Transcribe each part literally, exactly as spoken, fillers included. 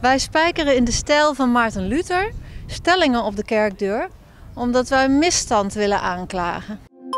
Wij spijkeren in de stijl van Maarten Luther stellingen op de kerkdeur, omdat wij misstand willen aanklagen.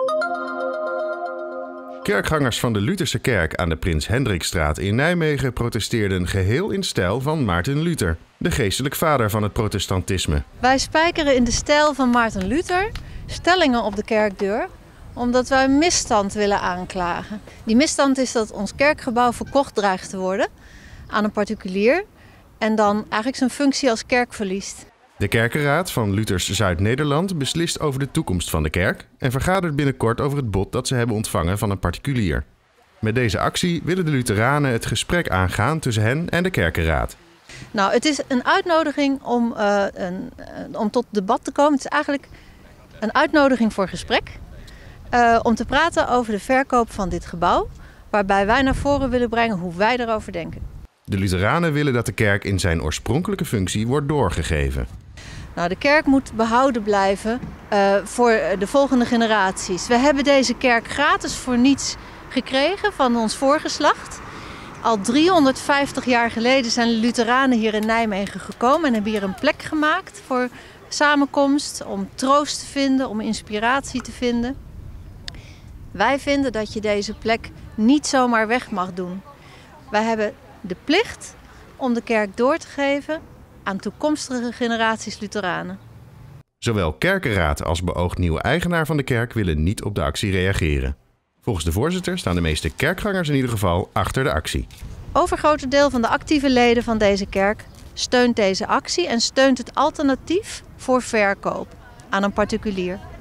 Kerkgangers van de Lutherse kerk aan de Prins Hendrikstraat in Nijmegen protesteerden geheel in stijl van Maarten Luther, de geestelijk vader van het protestantisme. Wij spijkeren in de stijl van Maarten Luther stellingen op de kerkdeur, omdat wij misstand willen aanklagen. Die misstand is dat ons kerkgebouw verkocht dreigt te worden aan een particulier en dan eigenlijk zijn functie als kerk verliest. De kerkenraad van Luthers Zuid-Nederland beslist over de toekomst van de kerk en vergadert binnenkort over het bod dat ze hebben ontvangen van een particulier. Met deze actie willen de Lutheranen het gesprek aangaan tussen hen en de kerkenraad. Nou, het is een uitnodiging om, uh, een, uh, om tot debat te komen. Het is eigenlijk een uitnodiging voor gesprek. Uh, om te praten over de verkoop van dit gebouw, waarbij wij naar voren willen brengen hoe wij erover denken. De Lutheranen willen dat de kerk in zijn oorspronkelijke functie wordt doorgegeven. Nou, de kerk moet behouden blijven uh, voor de volgende generaties. We hebben deze kerk gratis voor niets gekregen van ons voorgeslacht. Al driehonderdvijftig jaar geleden zijn de Lutheranen hier in Nijmegen gekomen en hebben hier een plek gemaakt voor samenkomst, om troost te vinden, om inspiratie te vinden. Wij vinden dat je deze plek niet zomaar weg mag doen. Wij hebben de plicht om de kerk door te geven aan toekomstige generaties Lutheranen. Zowel kerkenraad als beoogd nieuwe eigenaar van de kerk willen niet op de actie reageren. Volgens de voorzitter staan de meeste kerkgangers in ieder geval achter de actie. Overgrote deel van de actieve leden van deze kerk steunt deze actie en steunt het alternatief voor verkoop aan een particulier.